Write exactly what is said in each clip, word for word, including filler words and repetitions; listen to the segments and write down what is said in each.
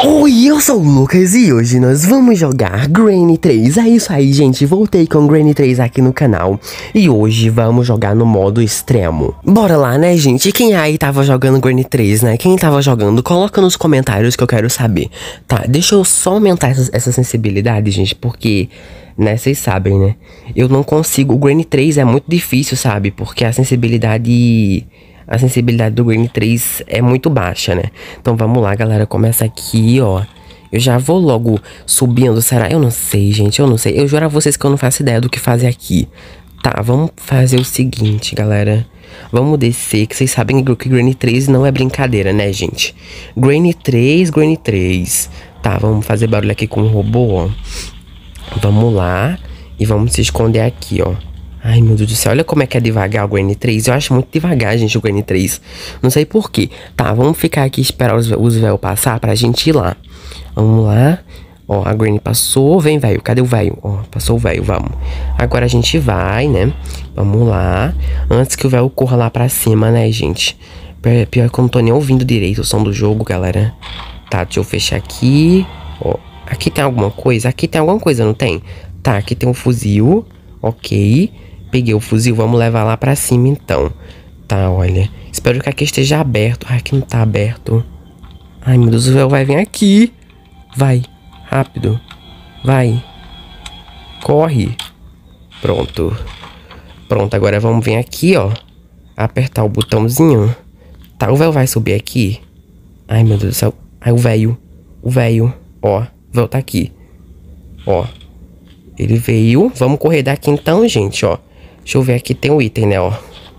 Oi, eu sou o Lucas e hoje nós vamos jogar Granny três. É isso aí, gente, voltei com Granny três aqui no canal. E hoje vamos jogar no modo extremo. Bora lá, né, gente? Quem aí tava jogando Granny três, né? Quem tava jogando, coloca nos comentários que eu quero saber. Tá, deixa eu só aumentar essa, essa sensibilidade, gente, porque... né, vocês sabem, né? Eu não consigo, o Granny três é muito difícil, sabe? Porque a sensibilidade... A sensibilidade do Granny três é muito baixa, né? Então vamos lá, galera. Começa aqui, ó. Eu já vou logo subindo, será? Eu não sei, gente, eu não sei. Eu juro a vocês que eu não faço ideia do que fazer aqui. Tá, vamos fazer o seguinte, galera. Vamos descer, que vocês sabem que Granny três não é brincadeira, né, gente? Granny três, Granny três. Tá, vamos fazer barulho aqui com o robô, ó. Vamos lá. E vamos se esconder aqui, ó. Ai, meu Deus do céu, olha como é que é devagar o Granny três. Eu acho muito devagar, gente, o Granny três. Não sei porquê. Tá, vamos ficar aqui e esperar os, os véus passar pra gente ir lá. Vamos lá. Ó, a Granny passou. Vem, velho. Cadê o velho? Ó, passou o velho, vamos. Agora a gente vai, né? Vamos lá. Antes que o véu corra lá pra cima, né, gente? Pior que eu não tô nem ouvindo direito o som do jogo, galera. Tá, deixa eu fechar aqui. Ó, aqui tem alguma coisa? Aqui tem alguma coisa, não tem? Tá, aqui tem um fuzil. Ok. Peguei o fuzil, vamos levar lá pra cima então. Tá, olha. Espero que aqui esteja aberto. Ai, aqui não tá aberto. Ai, meu Deus, o véu vai vir aqui. Vai, rápido. Vai. Corre. Pronto. Pronto, agora vamos vir aqui, ó. Apertar o botãozinho. Tá, o véu vai subir aqui. Ai, meu Deus do céu. Ai, o véio. O véio. Ó, o véu tá aqui. Ó. Ele veio. Vamos correr daqui então, gente, ó. Deixa eu ver aqui, tem um item, né, ó.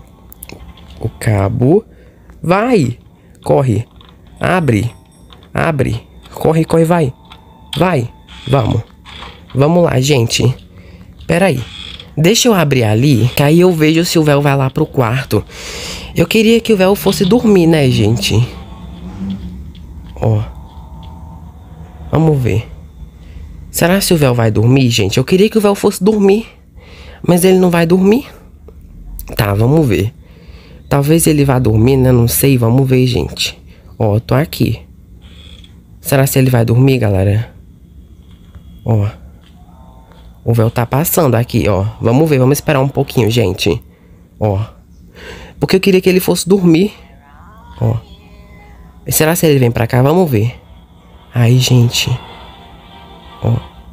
O cabo. Vai. Corre. Abre. Abre. Corre, corre, vai. Vai. Vamos. Vamos lá, gente. Pera aí. Deixa eu abrir ali, que aí eu vejo se o véu vai lá pro quarto. Eu queria que o véu fosse dormir, né, gente? Ó. Vamos ver. Será que o véu vai dormir, gente? Eu queria que o véu fosse dormir. Mas ele não vai dormir. Tá, vamos ver. Talvez ele vá dormir, né? Não sei, vamos ver, gente. Ó, eu tô aqui. Será que ele vai dormir, galera? Ó. O véu tá passando aqui, ó. Vamos ver, vamos esperar um pouquinho, gente. Ó. Porque eu queria que ele fosse dormir. Ó. Será que ele vem pra cá? Vamos ver. Aí, gente. Ó.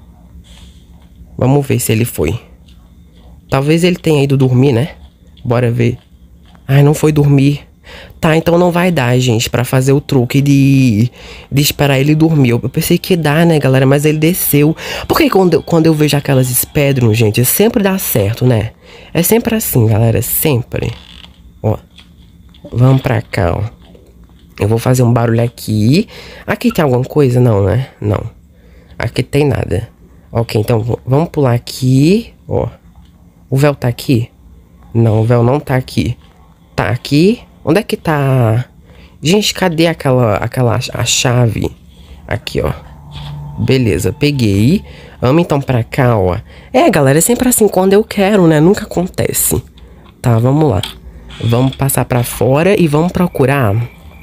Vamos ver se ele foi. Talvez ele tenha ido dormir, né? Bora ver. Ai, não foi dormir. Tá, então não vai dar, gente, pra fazer o truque de, de esperar ele dormir. Eu pensei que dá, né, galera? Mas ele desceu. Porque quando, quando eu vejo aquelas Speedrun, gente, sempre dá certo, né? É sempre assim, galera, sempre. Ó. Vamos pra cá, ó. Eu vou fazer um barulho aqui. Aqui tem alguma coisa? Não, né? Não. Aqui tem nada. Ok, então vamos pular aqui. Ó. O véu tá aqui? Não, o véu não tá aqui. Tá aqui? Onde é que tá? Gente, cadê aquela, aquela a chave? Aqui, ó. Beleza, peguei. Vamos então pra cá, ó. É, galera, é sempre assim, quando eu quero, né? Nunca acontece. Tá, vamos lá. Vamos passar pra fora e vamos procurar...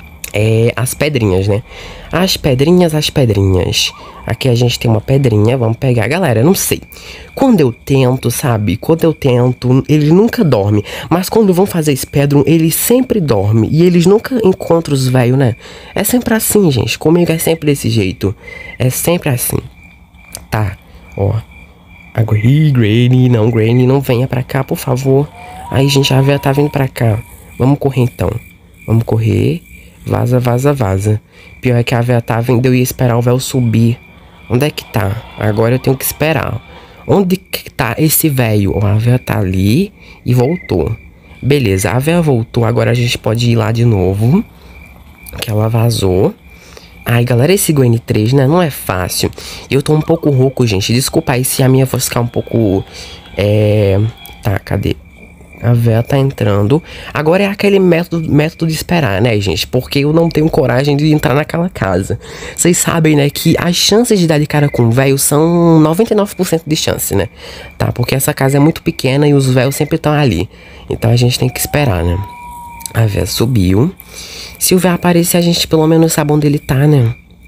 É, as pedrinhas, né? As pedrinhas, as pedrinhas. Aqui a gente tem uma pedrinha, vamos pegar. Galera, não sei. Quando eu tento, sabe? Quando eu tento, ele nunca dorme. Mas quando vão fazer speedrun, ele sempre dorme. E eles nunca encontram os velhos, né? É sempre assim, gente. Comigo é sempre desse jeito. É sempre assim. Tá, ó. Agora, Granny, não, Granny, não venha pra cá, por favor. Aí, gente, a véia tá vindo pra cá. Vamos correr, então. Vamos correr. Vaza, vaza, vaza. Pior é que a véia tá vindo, eu ia esperar o véu subir. Onde é que tá? Agora eu tenho que esperar. Onde que tá esse velho? Ó, a véia tá ali e voltou. Beleza, a véia voltou. Agora a gente pode ir lá de novo. Que ela vazou. Ai, galera, esse Granny três, né? Não é fácil. Eu tô um pouco rouco, gente. Desculpa aí se a minha voz ficar um pouco... É... Tá, cadê? A véia tá entrando. Agora é aquele método, método de esperar, né, gente? Porque eu não tenho coragem de entrar naquela casa. Vocês sabem, né, que as chances de dar de cara com o véio são noventa e nove por cento de chance, né? Tá, porque essa casa é muito pequena e os véios sempre estão ali. Então a gente tem que esperar, né? A véia subiu. Se o véio aparecer, a gente pelo menos sabe onde ele tá, né?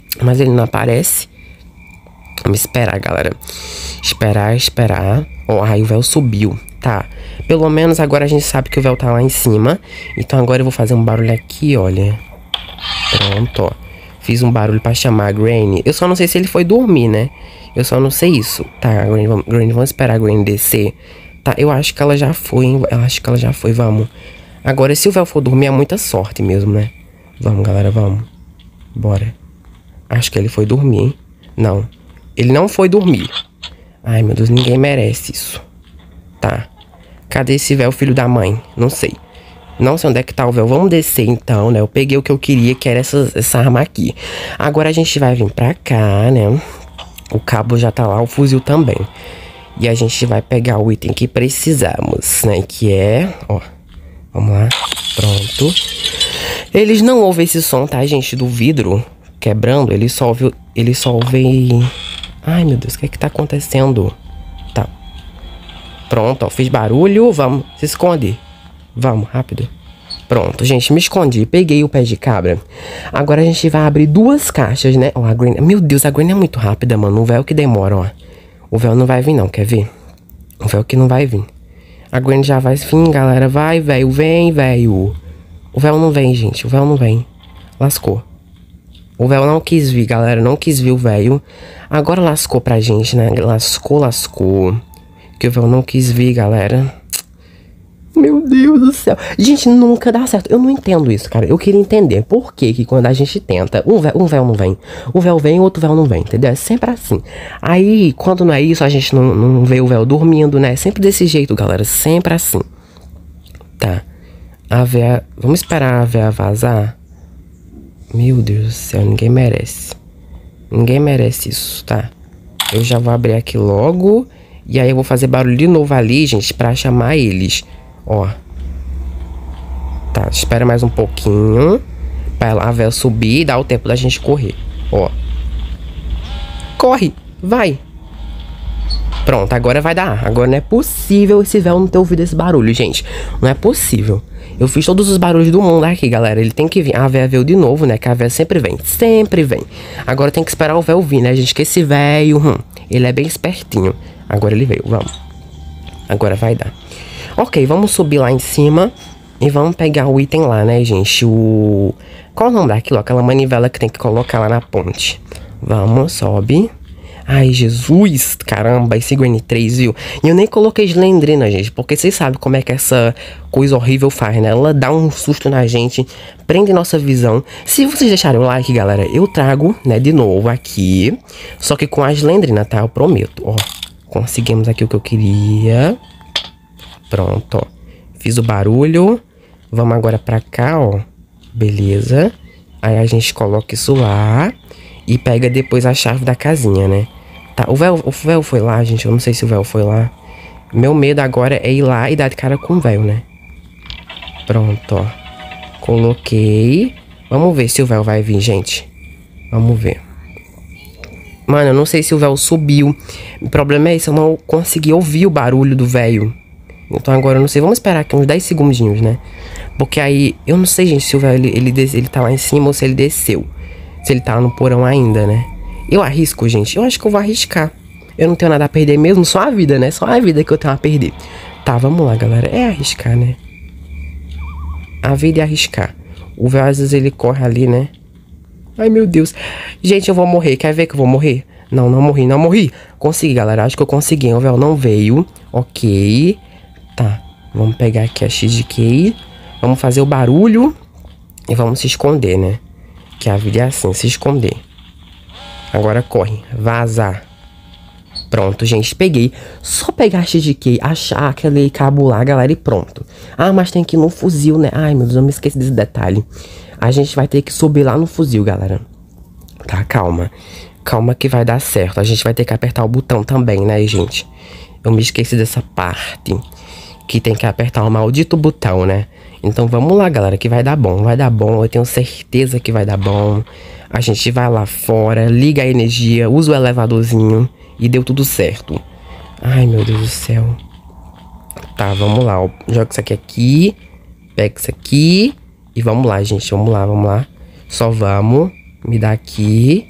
Mas ele não aparece. Vamos esperar, galera. Esperar, esperar. Ó, aí o véu subiu. Tá. Pelo menos agora a gente sabe que o véu tá lá em cima. Então agora eu vou fazer um barulho aqui, olha. Pronto, ó. Fiz um barulho pra chamar a Granny. Eu só não sei se ele foi dormir, né? Eu só não sei isso. Tá, Granny, vamos, Granny, vamos esperar a Granny descer. Tá, eu acho que ela já foi, hein? Eu acho que ela já foi, vamos. Agora, se o véu for dormir, é muita sorte mesmo, né? Vamos, galera, vamos. Bora. Acho que ele foi dormir, hein? Não. Ele não foi dormir. Ai, meu Deus, ninguém merece isso. Tá. Cadê esse véu, filho da mãe? Não sei. Não sei onde é que tá o véu. Vamos descer então, né? Eu peguei o que eu queria, que era essa, essa arma aqui. Agora a gente vai vir pra cá, né? O cabo já tá lá, o fuzil também. E a gente vai pegar o item que precisamos, né? Que é... Ó. Vamos lá. Pronto. Eles não ouvem esse som, tá, gente? Do vidro quebrando. Eles só ouvem... Eles só ouvem... Ai, meu Deus. O que é que tá acontecendo? Tá. Pronto, ó. Fiz barulho. Vamos. Se esconde. Vamos, rápido. Pronto, gente, me escondi. Peguei o pé de cabra. Agora a gente vai abrir duas caixas, né? Ó, a Granny... Meu Deus, a Granny é muito rápida, mano. O véu que demora, ó. O véu não vai vir, não. Quer ver? O véu que não vai vir. A Granny já vai vir, galera. Vai, velho. Vem, velho. O véu não vem, gente. O véu não vem. Lascou. O véu não quis vir, galera. Não quis vir o velho. Agora lascou pra gente, né? Lascou, lascou. Que o véu não quis vir, galera. Meu Deus do céu. Gente, nunca dá certo. Eu não entendo isso, cara. Eu queria entender por que que quando a gente tenta, um véu, um véu não vem. Um véu vem, outro véu não vem, entendeu? É sempre assim. Aí, quando não é isso, a gente não, não vê o véu dormindo, né? É sempre desse jeito, galera. Sempre assim. Tá. A véia... Vamos esperar a véia vazar? Meu Deus do céu, ninguém merece. Ninguém merece isso, tá? Eu já vou abrir aqui logo. E aí eu vou fazer barulho de novo ali, gente, pra chamar eles. Ó. Tá, espera mais um pouquinho. Pra a véia subir e dar o tempo da gente correr. Ó. Corre, vai. Pronto, agora vai dar. Agora não é possível esse véu não ter ouvido esse barulho, gente. Não é possível. Eu fiz todos os barulhos do mundo aqui, galera. Ele tem que vir. A véia veio de novo, né? Que a véia sempre vem. Sempre vem. Agora tem que esperar o véu vir, né, gente? Que esse velho, hum, ele é bem espertinho. Agora ele veio, vamos. Agora vai dar. Ok, vamos subir lá em cima. E vamos pegar o item lá, né, gente? O... Qual o nome daquilo? Aquela manivela que tem que colocar lá na ponte. Vamos, sobe. Ai, Jesus, caramba, esse Granny três, viu? E eu nem coloquei Slendrina, gente, porque vocês sabem como é que essa coisa horrível faz, né? Ela dá um susto na gente, prende nossa visão. Se vocês deixarem o like, galera, eu trago, né, de novo aqui, só que com a Slendrina, tá? Eu prometo, ó. Conseguimos aqui o que eu queria. Pronto, ó. Fiz o barulho. Vamos agora pra cá, ó. Beleza. Aí a gente coloca isso lá e pega depois a chave da casinha, né? Tá, o véu, o véu foi lá, gente. Eu não sei se o véu foi lá. Meu medo agora é ir lá e dar de cara com o véu, né? Pronto, ó. Coloquei. Vamos ver se o véu vai vir, gente. Vamos ver. Mano, eu não sei se o véu subiu. O problema é isso, eu não consegui ouvir o barulho do véio. Então agora eu não sei. Vamos esperar aqui uns dez segundinhos, né? Porque aí, eu não sei, gente, se o véio ele, ele, ele tá lá em cima ou se ele desceu. Se ele tá lá no porão ainda, né? Eu arrisco, gente. Eu acho que eu vou arriscar. Eu não tenho nada a perder mesmo, só a vida, né? Só a vida que eu tenho a perder. Tá, vamos lá, galera. É arriscar, né? A vida é arriscar. O véio, às vezes, ele corre ali, né? Ai, meu Deus. Gente, eu vou morrer. Quer ver que eu vou morrer? Não, não morri, não morri. Consegui, galera. Acho que eu consegui. O véio não veio. Ok. Tá. Vamos pegar aqui a X de K. Vamos fazer o barulho. E vamos se esconder, né? Que a vida é assim, se esconder. Agora corre. Vazar. Pronto, gente. Peguei. Só pegar a X de K, achar aquele cabo lá, galera, e pronto. Ah, mas tem que ir no fuzil, né? Ai, meu Deus, eu me esqueci desse detalhe. A gente vai ter que subir lá no fuzil, galera. Tá, calma. Calma que vai dar certo. A gente vai ter que apertar o botão também, né, gente? Eu me esqueci dessa parte. Que tem que apertar o maldito botão, né? Então vamos lá, galera, que vai dar bom. Vai dar bom, eu tenho certeza que vai dar bom. A gente vai lá fora, liga a energia, usa o elevadorzinho e deu tudo certo. Ai, meu Deus do céu. Tá, vamos lá, ó. Joga isso aqui aqui. Pega isso aqui. E vamos lá, gente, vamos lá, vamos lá. Só vamos. Me dá aqui.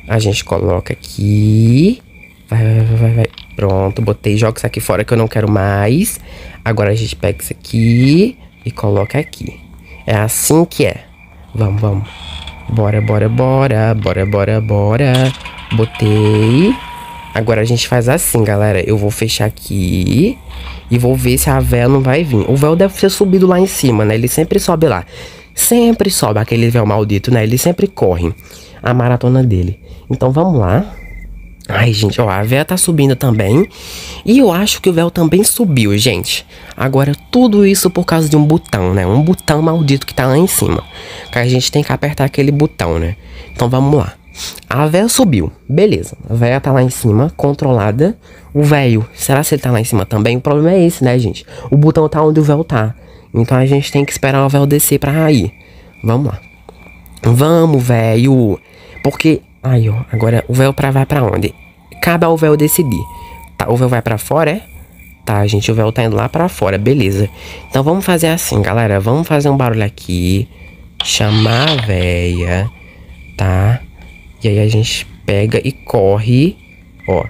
A gente coloca aqui. Vai, vai, vai, vai, vai. Pronto, botei. Joga isso aqui fora que eu não quero mais. Agora a gente pega isso aqui e coloca aqui. É assim que é. Vamos, vamos. Bora, bora, bora. Bora, bora, bora. Botei. Agora a gente faz assim, galera. Eu vou fechar aqui e vou ver se a véia não vai vir. O véu deve ter subido lá em cima, né? Ele sempre sobe lá. Sempre sobe aquele véu maldito, né? Ele sempre corre a maratona dele. Então vamos lá. Ai, gente, ó, a véia tá subindo também. E eu acho que o véu também subiu, gente. Agora, tudo isso por causa de um botão, né? Um botão maldito que tá lá em cima. Que a gente tem que apertar aquele botão, né? Então vamos lá. A véia subiu, beleza. A véia tá lá em cima, controlada. O véio, será que ele tá lá em cima também? O problema é esse, né, gente? O botão tá onde o véu tá. Então a gente tem que esperar o véu descer pra ir. Vamos lá. Vamos, véio. Porque, aí, ó, agora o véu pra vai pra onde? Cabe ao véu decidir. Tá, o véu vai pra fora, é? Tá, gente, o véu tá indo lá pra fora, beleza. Então vamos fazer assim, galera. Vamos fazer um barulho aqui. Chamar a véia, tá? E aí a gente pega e corre, ó.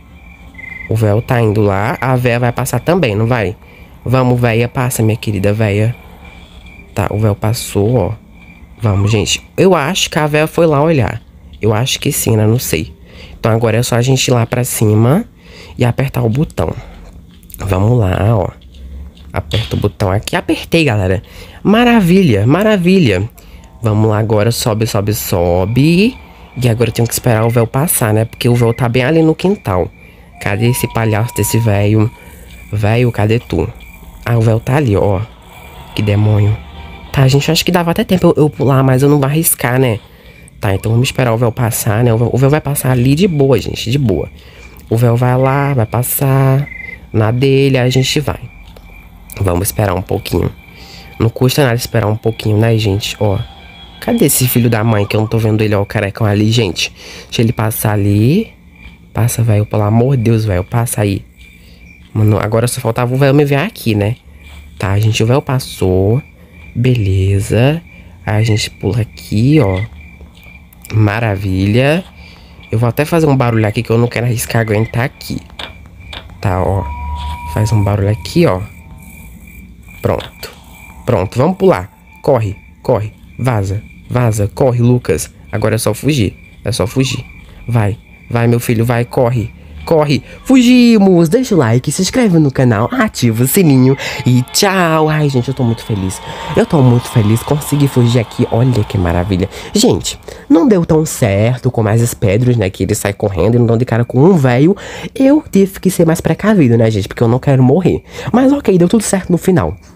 O véu tá indo lá, a véia vai passar também, não vai? Vamos, véia, passa, minha querida véia. Tá, o véu passou, ó. Vamos, gente. Eu acho que a véia foi lá olhar. Eu acho que sim, né? Não sei. Então agora é só a gente ir lá pra cima e apertar o botão. Vamos lá, ó. Aperta o botão aqui. Apertei, galera. Maravilha, maravilha. Vamos lá agora, sobe, sobe, sobe. E agora eu tenho que esperar o véu passar, né? Porque o véu tá bem ali no quintal. Cadê esse palhaço desse velho? Velho, cadê tu? Ah, o véu tá ali, ó. Que demônio. Tá, gente, acho que dava até tempo eu, eu pular, mas eu não vou arriscar, né? Tá, então vamos esperar o véu passar, né? O véu, o véu vai passar ali de boa, gente, de boa. O véu vai lá, vai passar na dele, aí a gente vai. Vamos esperar um pouquinho. Não custa nada esperar um pouquinho, né, gente? Ó. Cadê esse filho da mãe que eu não tô vendo ele, ó, o carecão ali, gente? Deixa ele passar ali. Passa, velho, pelo amor de Deus, velho, passa aí. Mano, agora só faltava o véu me ver aqui, né? Tá, gente, o véu passou. Beleza. Aí a gente pula aqui, ó. Maravilha. Eu vou até fazer um barulho aqui que eu não quero arriscar aguentar aqui. Tá, ó. Faz um barulho aqui, ó. Pronto. Pronto, vamos pular. Corre, corre. Vaza. Vaza, corre, Lucas. Agora é só fugir. É só fugir. Vai, vai, meu filho, vai, corre. Corre, fugimos. Deixa o like, se inscreve no canal, ativa o sininho e tchau. Ai, gente, eu tô muito feliz. Eu tô muito feliz, consegui fugir aqui. Olha que maravilha. Gente, não deu tão certo com mais as pedras, né? Que ele sai correndo e não dão de cara com um velho. Eu tive que ser mais precavido, né, gente? Porque eu não quero morrer. Mas ok, deu tudo certo no final.